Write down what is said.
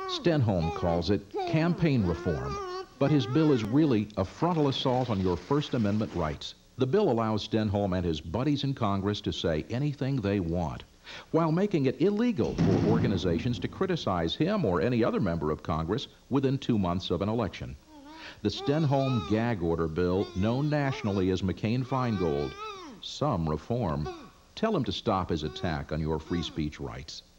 Stenholm calls it campaign reform, but his bill is really a frontal assault on your First Amendment rights. The bill allows Stenholm and his buddies in Congress to say anything they want, while making it illegal for organizations to criticize him or any other member of Congress within 2 months of an election. The Stenholm gag order bill, known nationally as McCain-Feingold, some reform. Tell him to stop his attack on your free speech rights.